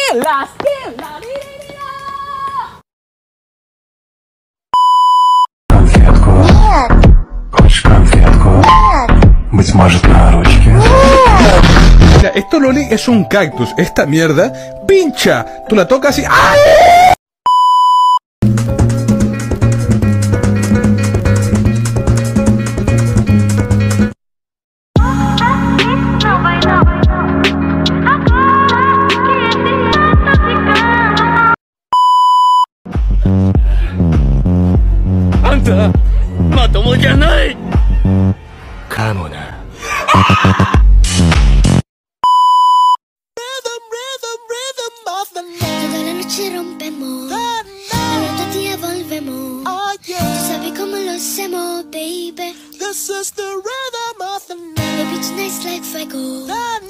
Skillas, Конфетку. Нет. Хочешь конфетку? Нет. Быть может, на ручке? Нет. Mira, esto, Loli, es un cactus. Esta mierda pincha. Tú la tocas y... ¡ay! ¡Anta! ¡Matomo ya nai! Камуна. Toda la noche rompemos, al otro día volvemos. Tú sabes cómo lo hacemos, baby. This is the rhythm of the night. Baby, tonight's like fuego.